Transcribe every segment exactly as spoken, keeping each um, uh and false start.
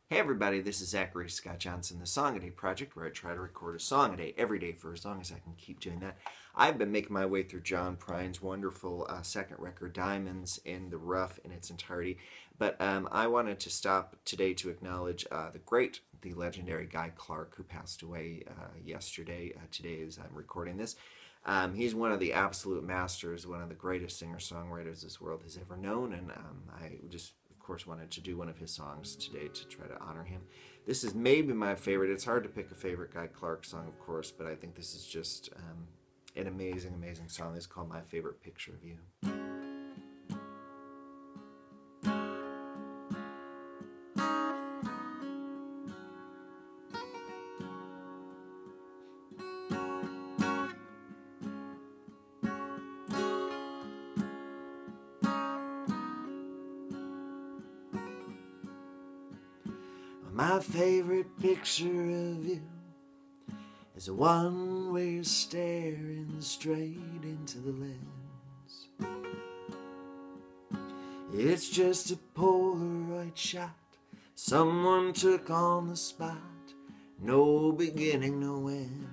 Hey everybody, this is Zachary Scot, the Song a Day Project, where I try to record a song a day every day for as long as I can keep doing that. I've been making my way through John Prine's wonderful uh, second record, Diamonds in the Rough, in its entirety. But um, I wanted to stop today to acknowledge uh, the great, the legendary Guy Clark, who passed away uh, yesterday. Uh, today as I'm recording this. Um, he's one of the absolute masters, one of the greatest singer-songwriters this world has ever known, and um, I just of course wanted to do one of his songs today to try to honor him. This is maybe my favorite. It's hard to pick a favorite Guy Clark song, of course, but I think this is just um, an amazing, amazing song. It's called My Favorite Picture of You. My favorite picture of you is the one where you're staring straight into the lens. It's just a Polaroid shot someone took on the spot, no beginning, no end.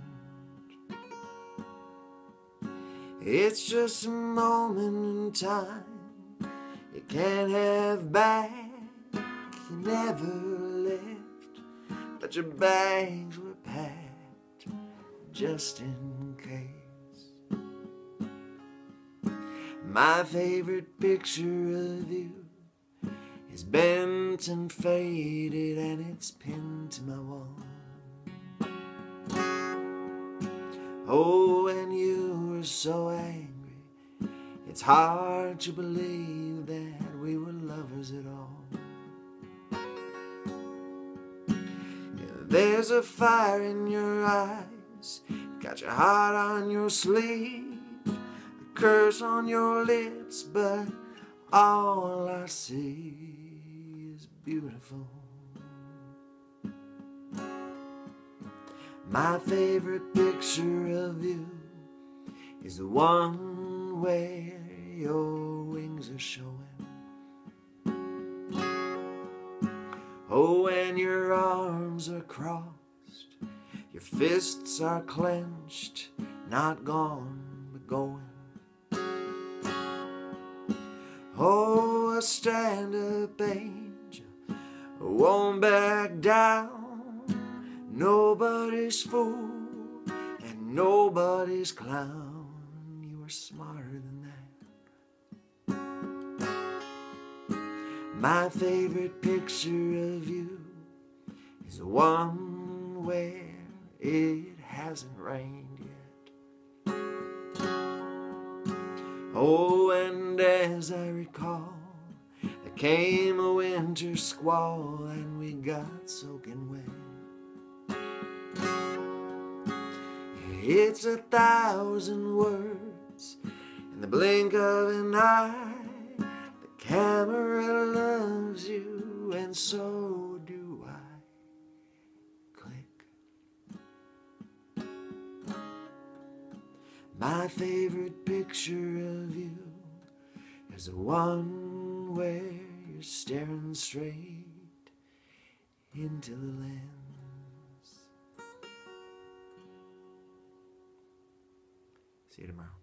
It's just a moment in time you can't have back, you never left, but your bags were packed just in case. My favorite picture of you is bent and faded, and it's pinned to my wall. Oh, and you were so angry, it's hard to believe that we were lovers at all. There's a fire in your eyes, got your heart on your sleeve, a curse on your lips, but all I see is beautiful. My favorite picture of you is the one where your wings are showing. Oh, and your arms are crossed, your fists are clenched, not gone, but going. Oh, a stand-up angel won't back down, nobody's fool and nobody's clown. You are smarter than that. My favorite picture of you is the one where it hasn't rained yet. Oh, and as I recall, there came a winter squall and we got soaking wet. It's a thousand words in the blink of an eye. The camera loves you, and so do I. Click. My favorite picture of you is the one where you're staring straight into the lens. See you tomorrow.